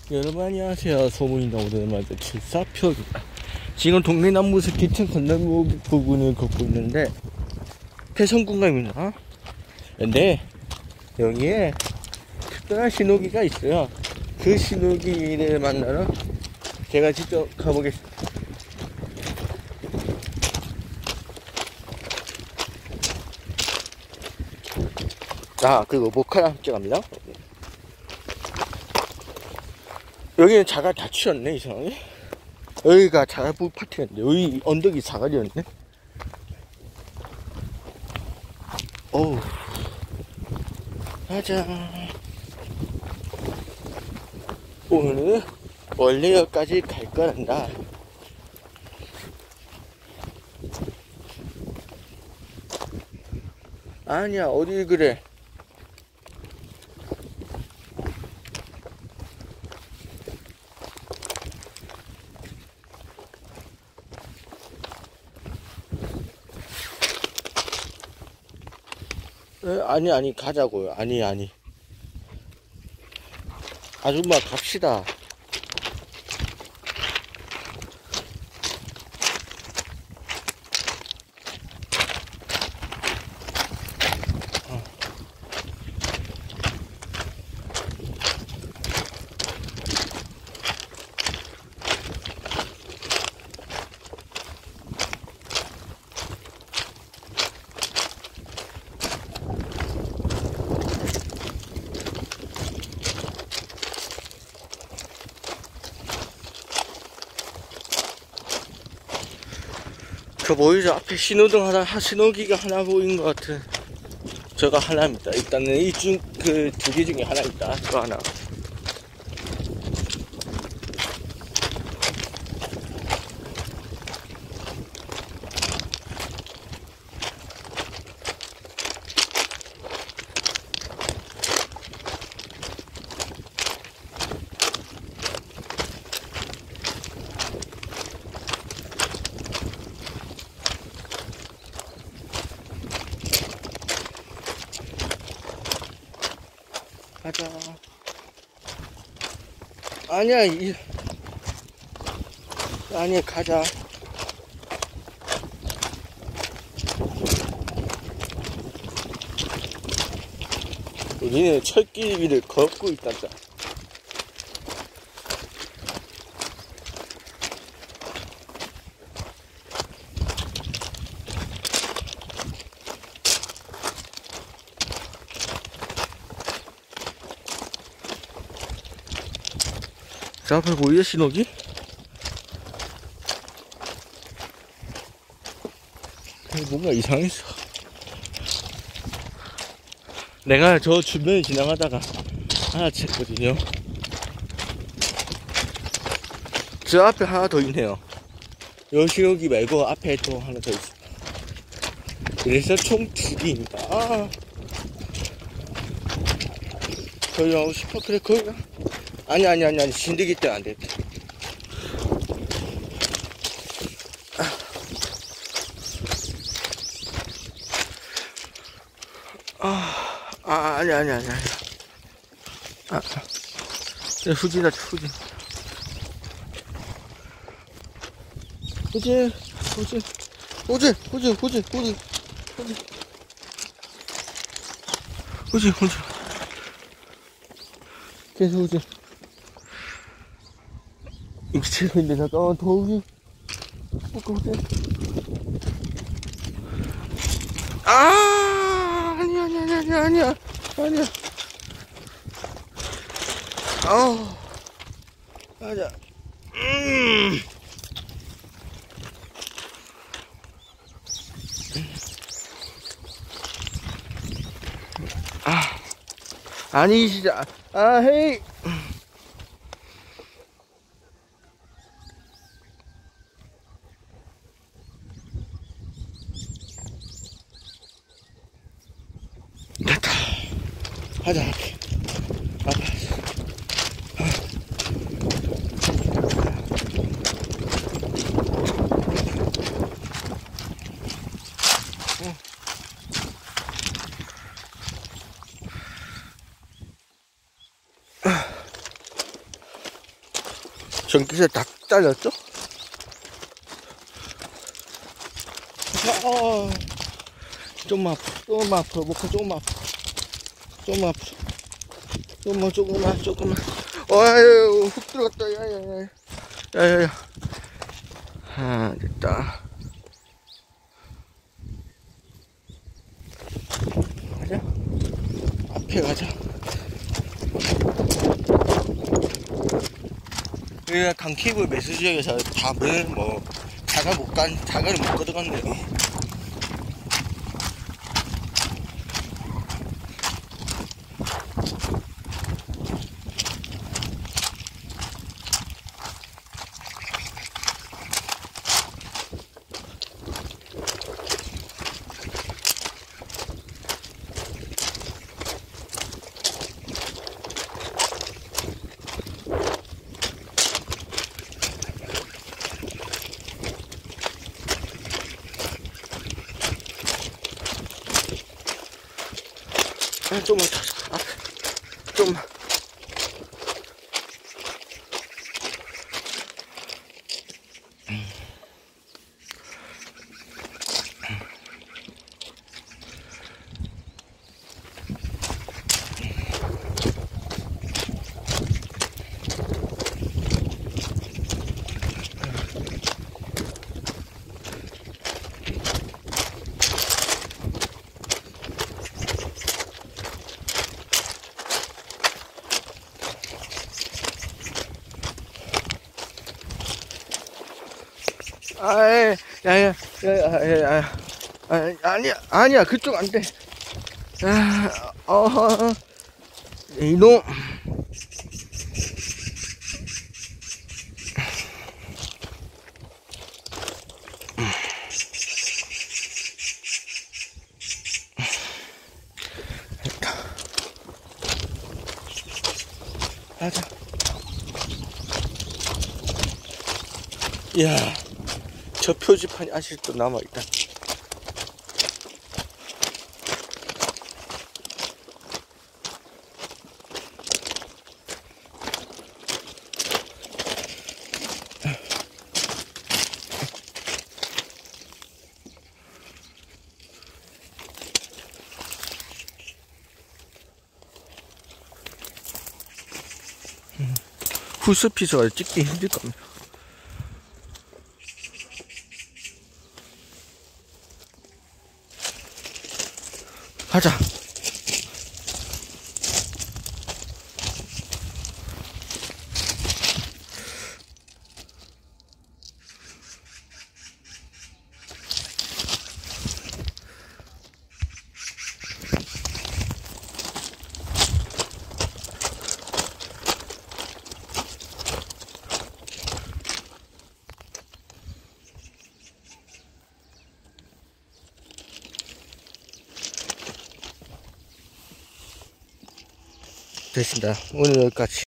여러분 안녕하세요. 소문이나 오랜만에 74표입니다. 지금 동네 남부숲 기층 건너무 부분을 걷고 있는데 태성공감입니다. 근데 여기에 특별한 신호기가 있어요. 그 신호기를 만나러 제가 직접 가보겠습니다. 그리고 모카랑 함께 갑니다. 여기는 자갈 다 치웠네, 이상하게. 여기가 자갈부 파티였는데, 여기 언덕이 자갈이었네. 어우. 가자. 오늘은 원래역까지 갈 거란다. 아니야, 어디 그래. 아니, 가자고요. 아니. 아줌마, 갑시다. 그 보이죠? 앞에 신호기가 하나 보이는 것 같은. 저가 하나입니다. 일단은 그 두 개 중에 하나입니다. 저 하나. 가자. 아니야, 가자. 우리는 철길 위를 걷고 있단다. 저 앞에 보이죠, 신호기? 뭔가 이상했어. 내가 저 주변을 지나가다가 하나 챘거든요. 저 앞에 하나 더 있네요. 요 신호기 말고 앞에 또 하나 더 있어. 그래서 총 2개입니다. 거기 가고 싶어? 그래, 거기 가. 아니, 진드기 때문에 안 돼. 아니. 후진이다, 후진. 계속 후진. 익체인데 잠깐만 더 후진. 아니야. 가자. 아니, 진짜. 헤이. 됐다. 가자. 앞에. 전기세 다 잘렸죠? 좀 아파, 조금만 앞으로, 목표 조금만 앞으로. 조금만 앞으로. 조금만. 아유, 훅 들어갔다, 야야야. 됐다. 가자. 앞에 가자. 여기가 강케이블 매수 지역에서 밥은 뭐, 자가를 못 걷어간대요. 좀만 더, 좀만. 아니야, 그쪽 안 돼. 이놈. 가자. 이야, 저 표지판이 아직도 남아있다. 풀숲이서 찍기 힘들 겁니다. 가자. 됐습니다. 오늘 여기까지.